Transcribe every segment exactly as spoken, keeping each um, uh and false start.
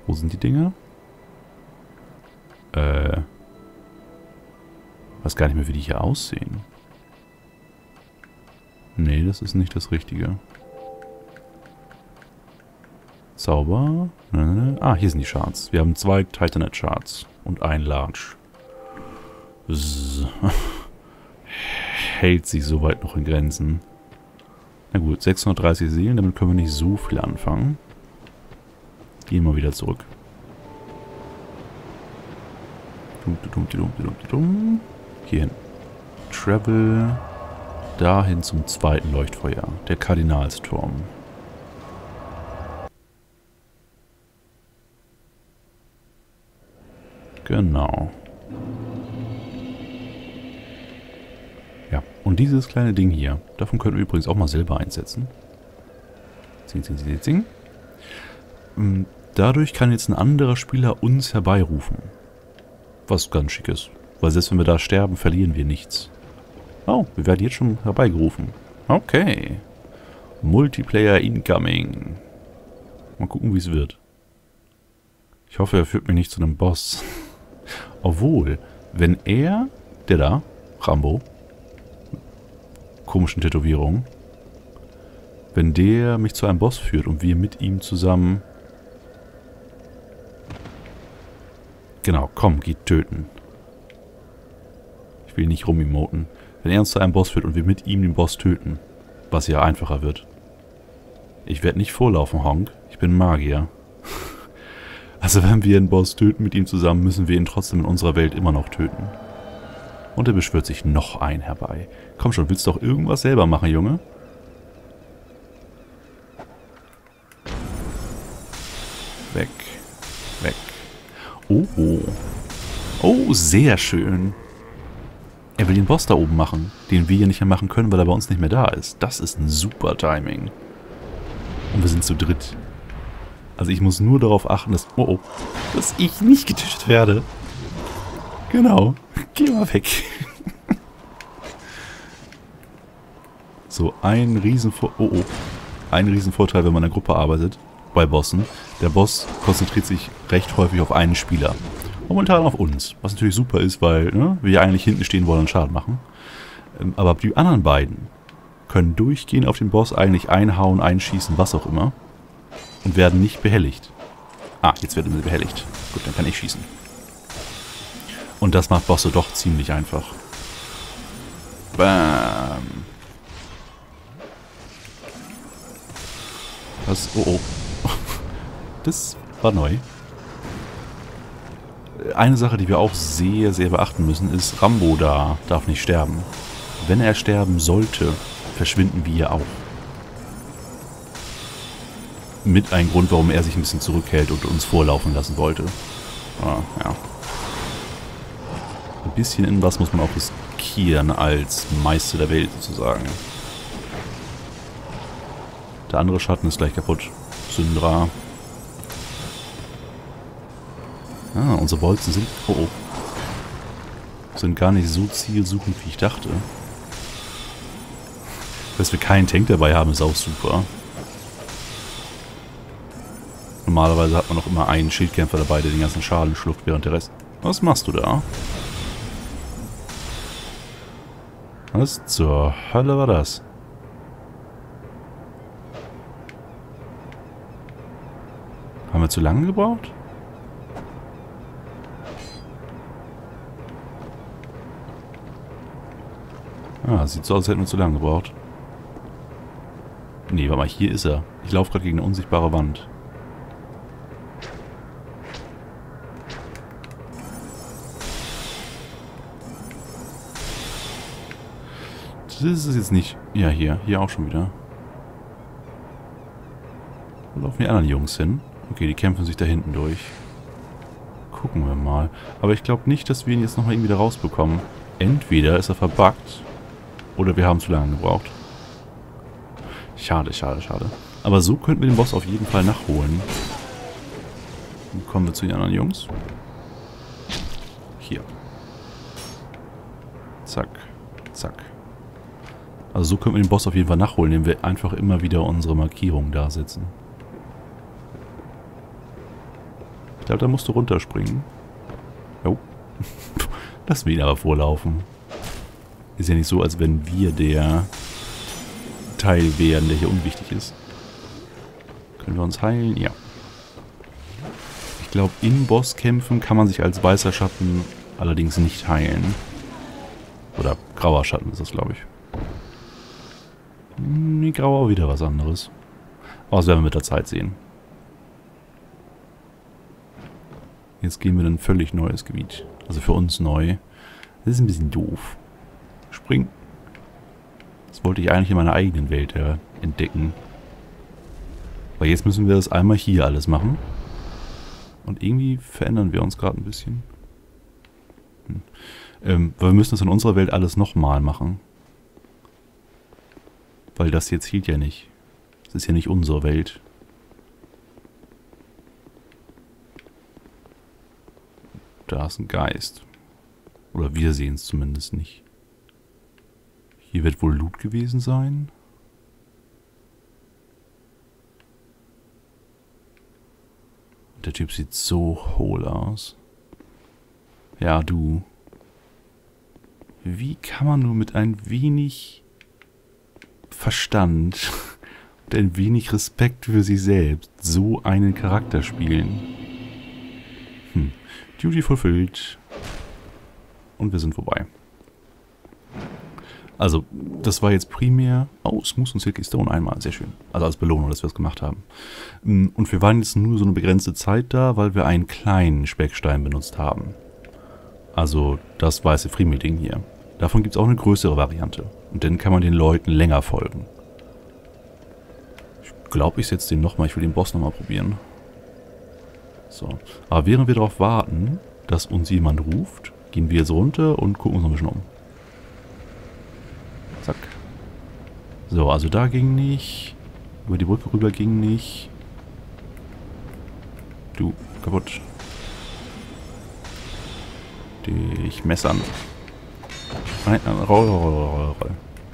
Wo sind die Dinger? Äh. Weiß gar nicht mehr, wie die hier aussehen. Nee, das ist nicht das Richtige. Zauber. Ah, hier sind die Charts. Wir haben zwei Titanite Charts und ein Large. Zzz. Hält sich soweit noch in Grenzen. Na gut, sechshundertdreißig Seelen, damit können wir nicht so viel anfangen. Gehen wir wieder zurück. Hier hin. Travel dahin zum zweiten Leuchtfeuer. Der Kardinalsturm. Genau. Ja, und dieses kleine Ding hier, davon könnten wir übrigens auch mal selber einsetzen. Zing, zing, zing, zing. Dadurch kann jetzt ein anderer Spieler uns herbeirufen. Was ganz schick ist. Weil selbst wenn wir da sterben, verlieren wir nichts. Oh, wir werden jetzt schon herbeigerufen. Okay. Multiplayer incoming. Mal gucken, wie es wird. Ich hoffe, er führt mich nicht zu einem Boss. Obwohl, wenn er, der da, Rambo, komischen Tätowierungen, wenn der mich zu einem Boss führt und wir mit ihm zusammen... Genau, komm, geht töten. Ich will nicht rumimoten. Wenn er uns zu einem Boss führt und wir mit ihm den Boss töten, was ja einfacher wird. Ich werde nicht vorlaufen, Honk. Ich bin Magier. Also wenn wir einen Boss töten mit ihm zusammen, müssen wir ihn trotzdem in unserer Welt immer noch töten. Und er beschwört sich noch ein herbei. Komm schon, willst du doch irgendwas selber machen, Junge? Weg. Weg. Oh. Oh, sehr schön. Er will den Boss da oben machen, den wir hier nicht mehr machen können, weil er bei uns nicht mehr da ist. Das ist ein super Timing. Und wir sind zu dritt. Also ich muss nur darauf achten, dass... Oh, oh. Dass ich nicht getötet werde. Genau. Geh mal weg. So, ein Riesenvor... Oh, oh. Ein Riesenvorteil, wenn man in einer Gruppe arbeitet. Bei Bossen. Der Boss konzentriert sich recht häufig auf einen Spieler. Momentan auf uns. Was natürlich super ist, weil ne, wir ja eigentlich hinten stehen wollen und Schaden machen. Ähm, aber die anderen beiden können durchgehend auf den Boss eigentlich einhauen, einschießen, was auch immer. Und werden nicht behelligt. Ah, jetzt werden sie behelligt. Gut, dann kann ich schießen. Und das macht Bosse doch ziemlich einfach. Bam. Das... Oh, oh. Das war neu. Eine Sache, die wir auch sehr, sehr beachten müssen, ist, Rambo da darf nicht sterben. Wenn er sterben sollte, verschwinden wir auch. Mit ein Grund, warum er sich ein bisschen zurückhält und uns vorlaufen lassen wollte. Ah, ja. Ein bisschen in was muss man auch riskieren als Meister der Welt sozusagen. Der andere Schatten ist gleich kaputt. Syndra. Ah, unsere Bolzen sind... Oh, oh. Sind gar nicht so zielsuchend, wie ich dachte. Dass wir keinen Tank dabei haben, ist auch super. Normalerweise hat man noch immer einen Schildkämpfer dabei, der den ganzen Schaden schluckt, während der Rest... Was machst du da? Was zur Hölle war das? Haben wir zu lange gebraucht? Ah, sieht so aus, als hätten wir zu lange gebraucht. Nee, warte mal, hier ist er. Ich laufe gerade gegen eine unsichtbare Wand. Das ist jetzt nicht... Ja, hier. Hier auch schon wieder. Wo laufen die anderen Jungs hin? Okay, die kämpfen sich da hinten durch. Gucken wir mal. Aber ich glaube nicht, dass wir ihn jetzt nochmal irgendwie da rausbekommen. Entweder ist er verbuggt... Oder wir haben zu lange gebraucht. Schade, schade, schade. Aber so könnten wir den Boss auf jeden Fall nachholen. Dann kommen wir zu den anderen Jungs. Hier. Zack. Zack. Also so können wir den Boss auf jeden Fall nachholen, indem wir einfach immer wieder unsere Markierungen da setzen. glaube, da musst du runterspringen. Jo. Lass wir ihn aber vorlaufen. Ist ja nicht so, als wenn wir der Teil wären, der hier unwichtig ist. Können wir uns heilen? Ja. Ich glaube, in Bosskämpfen kann man sich als weißer Schatten allerdings nicht heilen. Oder grauer Schatten ist das, glaube ich. Nee, grauer wieder was anderes. Aber das werden wir mit der Zeit sehen. Jetzt gehen wir in ein völlig neues Gebiet. Also für uns neu. Das ist ein bisschen doof. Spring. Das wollte ich eigentlich in meiner eigenen Welt äh, entdecken. Weil jetzt müssen wir das einmal hier alles machen. Und irgendwie verändern wir uns gerade ein bisschen. Hm. Ähm, weil wir müssen das in unserer Welt alles nochmal machen. Weil das jetzt hielt ja nicht. Das ist ja nicht unsere Welt. Da ist ein Geist. Oder wir sehen es zumindest nicht. Hier wird wohl Loot gewesen sein. Der Typ sieht so hohl aus. Ja, du. Wie kann man nur mit ein wenig Verstand und ein wenig Respekt für sich selbst so einen Charakter spielen? Hm. Duty fulfilled. Und wir sind vorbei. Also, das war jetzt primär... Oh, Smooth und Silky Stone einmal. Sehr schön. Also als Belohnung, dass wir es gemacht haben. Und wir waren jetzt nur so eine begrenzte Zeit da, weil wir einen kleinen Speckstein benutzt haben. Also das weiße Friemelding hier. Davon gibt es auch eine größere Variante. Und dann kann man den Leuten länger folgen. Ich glaube, ich setze den nochmal. Ich will den Boss nochmal probieren. So. Aber während wir darauf warten, dass uns jemand ruft, gehen wir jetzt runter und gucken uns noch ein bisschen um. Zack. So, also da ging nicht. Über die Brücke rüber ging nicht. Du, kaputt. Dich messern. Nein, nein, roll, roll, roll, roll.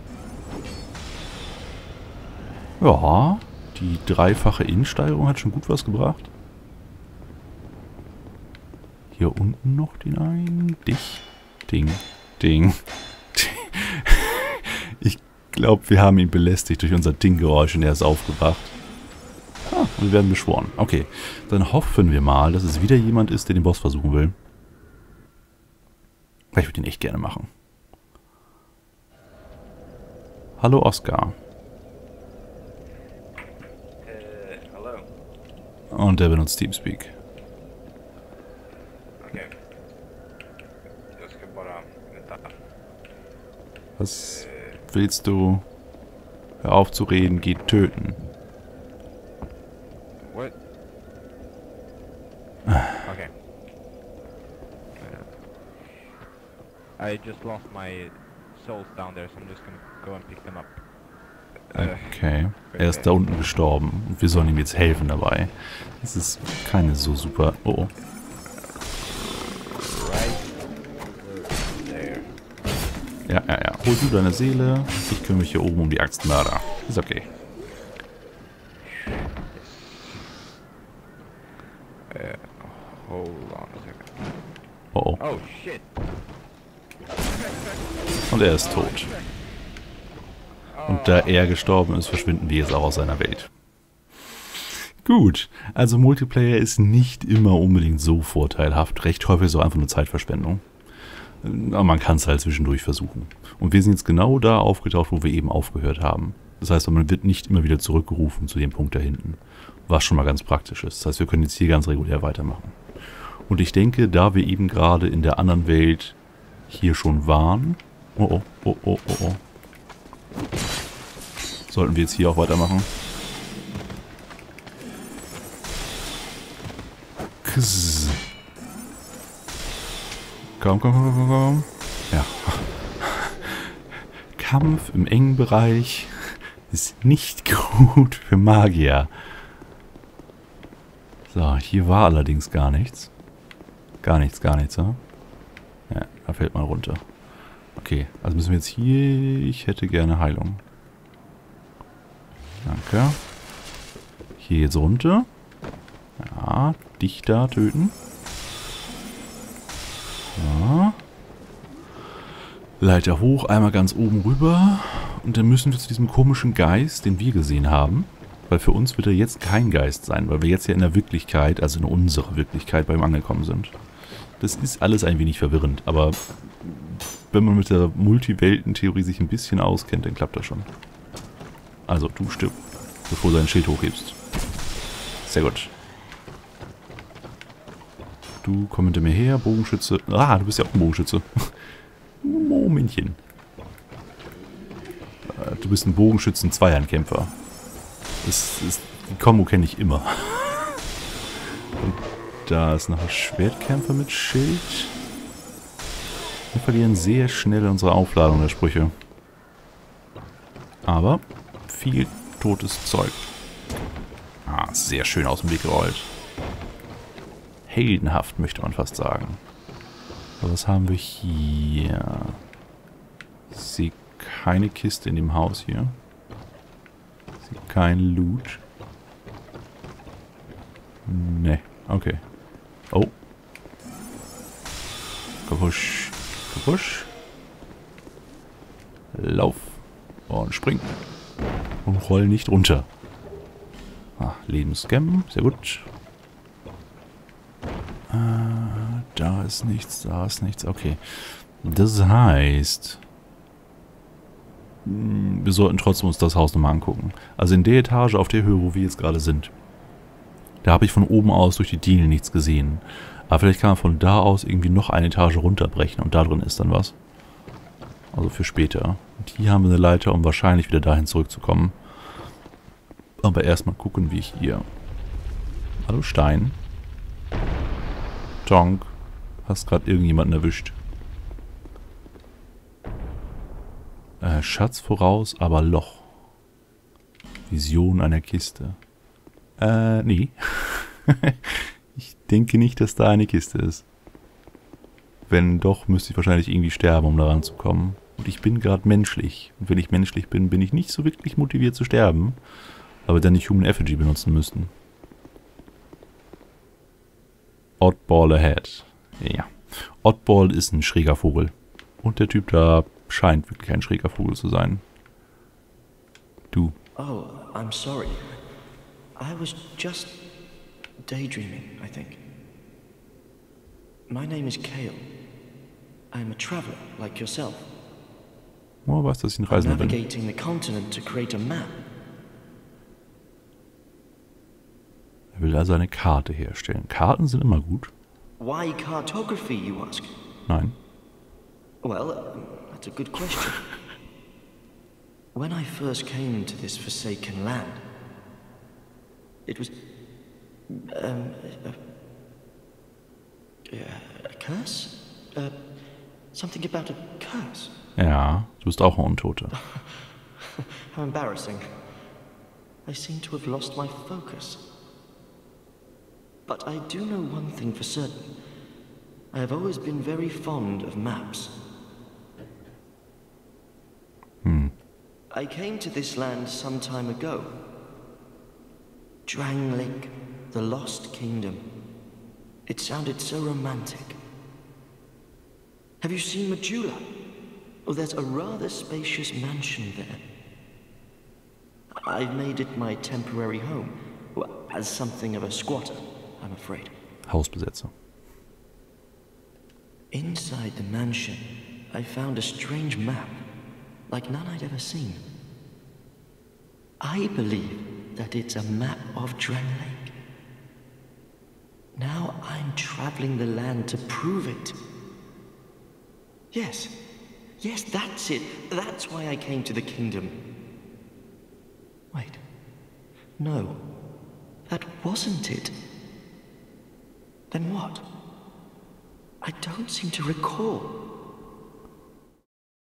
Ja, die dreifache Innensteigerung hat schon gut was gebracht. Hier unten noch den einen. Dich. Ding. Ding. Ich glaube, wir haben ihn belästigt durch unser Ding-Geräusch und er ist aufgewacht. Ah, und wir werden beschworen. Okay, dann hoffen wir mal, dass es wieder jemand ist, der den Boss versuchen will. Ich würde ihn echt gerne machen. Hallo Oscar. Uh, hello. Und er benutzt Teamspeak. Okay. Jag ska bara... Vänta. Was willst du? Hör auf zu reden, geh töten. What? Okay. Uh, I just lost my souls down there, so I'm just gonna go and pick them up. Okay. Er ist da unten gestorben und wir sollen ihm jetzt helfen dabei. Das ist keine so super... Oh, oh. Ja, ja, ja. Hol du deine Seele. Ich kümmere mich hier oben um die Axtmörder. Ist okay. Uh, hold on a second. Oh, oh. Oh shit! Und er ist tot. Und da er gestorben ist, verschwinden wir jetzt auch aus seiner Welt. Gut, also Multiplayer ist nicht immer unbedingt so vorteilhaft. Recht häufig ist auch einfach nur Zeitverschwendung. Aber man kann es halt zwischendurch versuchen. Und wir sind jetzt genau da aufgetaucht, wo wir eben aufgehört haben. Das heißt, man wird nicht immer wieder zurückgerufen zu dem Punkt da hinten. Was schon mal ganz praktisch ist. Das heißt, wir können jetzt hier ganz regulär weitermachen. Und ich denke, da wir eben gerade in der anderen Welt hier schon waren... Oh, oh, oh, oh, oh, oh. Sollten wir jetzt hier auch weitermachen. Kss. Komm, komm, komm, komm, komm. Ja. Kampf im engen Bereich ist nicht gut für Magier. So, hier war allerdings gar nichts. Gar nichts, gar nichts, ja? Ja, da fällt mal runter. Okay, also müssen wir jetzt hier... Ich hätte gerne Heilung. Danke. Hier jetzt runter. Ja, dich da töten. Ja. Leiter hoch, einmal ganz oben rüber. Und dann müssen wir zu diesem komischen Geist, den wir gesehen haben. Weil für uns wird er jetzt kein Geist sein, weil wir jetzt ja in der Wirklichkeit, also in unserer Wirklichkeit, bei ihm angekommen sind. Das ist alles ein wenig verwirrend, aber wenn man mit der Multiwelten-Theorie sich ein bisschen auskennt, dann klappt das schon. Also, du stirb, bevor du dein Schild hochhebst. Sehr gut. Du komm hinter mir her, Bogenschütze. Ah, du bist ja auch ein Bogenschütze. Momentchen. Du bist ein Bogenschützen-Zweihandkämpfer. Das ist, die Kombo kenne ich immer. Und da ist noch ein Schwertkämpfer mit Schild. Wir verlieren sehr schnell unsere Aufladung der Sprüche. Aber viel totes Zeug. Ah, sehr schön aus dem Weg gerollt. Heldenhaft, möchte man fast sagen. Aber was haben wir hier? Ich sehe keine Kiste in dem Haus hier. Ich sehe kein Loot. Ne, okay. Oh. Kapusch. Kapusch. Lauf. Und spring. Und roll nicht runter. Ah, Lebensscam. Sehr gut. Äh, da ist nichts, da ist nichts. Okay. Das heißt, wir sollten trotzdem uns das Haus nochmal angucken. Also in der Etage auf der Höhe, wo wir jetzt gerade sind. Da habe ich von oben aus durch die Dielen nichts gesehen. Aber vielleicht kann man von da aus irgendwie noch eine Etage runterbrechen und da drin ist dann was. Also für später. Und hier haben wir eine Leiter, um wahrscheinlich wieder dahin zurückzukommen. Aber erstmal gucken wir hier. Hallo Stein. Tonk. Hast gerade irgendjemanden erwischt. Äh, Schatz voraus, aber Loch. Vision einer Kiste. Äh, nee. Ich denke nicht, dass da eine Kiste ist. Wenn doch, müsste ich wahrscheinlich irgendwie sterben, um da ranzukommen. Und ich bin gerade menschlich. Und wenn ich menschlich bin, bin ich nicht so wirklich motiviert zu sterben. Aber dann nicht Human Effigy benutzen müssten. Oddball ahead. Ja. Oddball ist ein schräger Vogel. Und der Typ da scheint wirklich ein schräger Vogel zu sein. Du. Oh, I'm sorry. I was just daydreaming, I think. My name is Kale. I'm a traveler like yourself. Oh, weißt du, dass ich ein I'm Reisender bin? navigating the continent to create a map. Er will also eine Karte herstellen. Karten sind immer gut. Why cartography, you ask? Nein. Well, that's a good question. When I first came to this forsaken land, it was um, a, a curse? Uh, something about a curse? Ja, du bist auch ein Untoter. How embarrassing. I seem to have lost my focus. But I do know one thing for certain. I have always been very fond of maps. Hm. I came to this land some time ago. Drangleic, the Lost Kingdom. It sounded so romantic. Have you seen Majula? Oh, there's a rather spacious mansion there. I've made it my temporary home, well, as something of a squatter, I'm afraid. Hausbesetzer. Inside the mansion, I found a strange map, like none I'd ever seen. I believe that it's a map of Drangleic. Now I'm traveling the land to prove it. Yes, yes, that's it. That's why I came to the kingdom. Wait, no, that wasn't it. Then what? I don't seem to recall.